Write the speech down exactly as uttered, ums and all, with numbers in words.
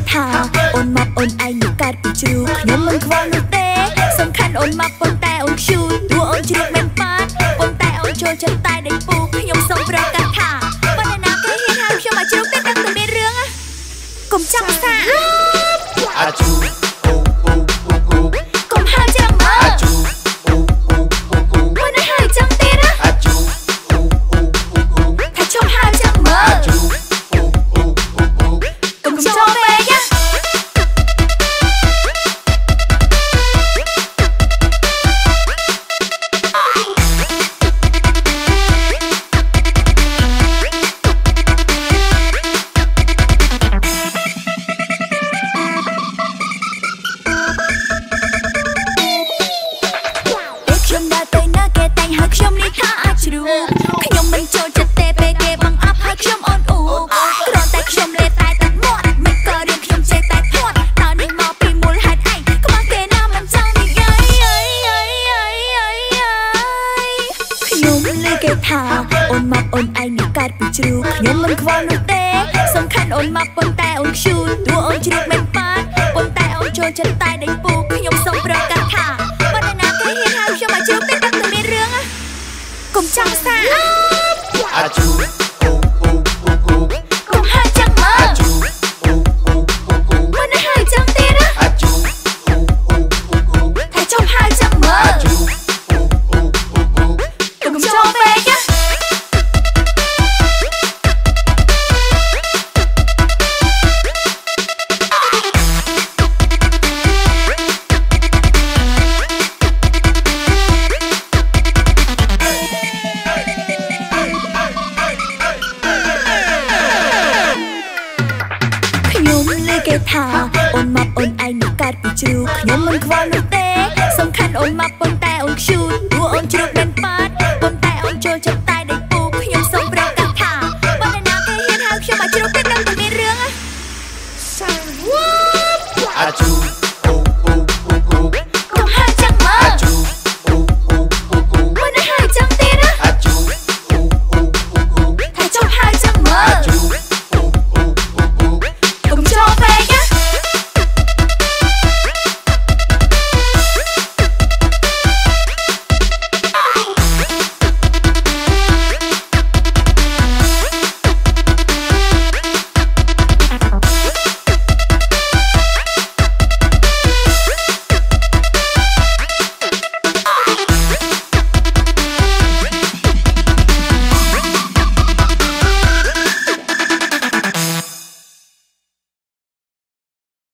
ថាអូនមកអូនឯងនឹងកើតពីជ្រូកខ្ញុំមិនខ្វល់នោះទេសំខាន់អូនមកប៉ុន្តែអូនខ្ជូតព្រោះអូនជ្រូកមិនប៉ាតប៉ុន្តែអូនចូលចិត្តតែដេញពូខ្ញុំសូមប្រកាសថាប៉ុន្តែណាគេហ៊ានហៅខ្ញុំមកជ្រូកទេតែតែមានរឿងកុំចាំសាអាជូអូអូអូអូកុំហៅចាំមើអាជូអូអូអូអូមិនហៅចាំទេណាអាជូអូអូអូអូថាជុំហៅចាំមើអាជូអូអូអូអូកុំចូលពេកណាខ្ញុំនេះថាអាចជ្រូកខ្ញុំមិនចូលចិត្តទេពេលគេបង្អាប់ឲ្យខ្ញុំអូនអ៊ូគ្រាន់តែខ្ញុំលេតែទឹកមាត់មិនក៏រៀនខ្ញុំចេះតែធាត់តើនេះមកពីមូលហេតុអីខ្វះគេណាមិនចង់និយាយខ្ញុំលើគេថាអូនមកអូនឯងនឹងកើតពីជ្រូកខ្ញុំមិនខ្វល់នោះទេសំខាន់អូនមកប៉ុន្តែអូនខ្ជូតព្រោះអូនជ្រូកមិនប៉ាតប៉ុន្តែអូនចូលចិត្តតែដេញពូខ្ញុំសូមប្រកាសថាបើណាគេហ៊ានហៅខ្ញុំមកជ្រូកទេតែមានរឿងកុំចាំសាអាជូអូអូអូអូកុំហៅចាំមើអាជូអូអូអូអូមិនហៅចាំទេណាអាជូអូអូអូអូថាចុំហៅចាំមើអាជូអូអូអូអូកុំចូលពេកណាគេថាអូនមកអូនឯងនឹងកើតពីជ្រូកខ្ញុំមិនខ្វល់នោះទេសំខាន់អូនមកប៉ុន្តែអូនខ្ជូតព្រោះអូនជ្រូក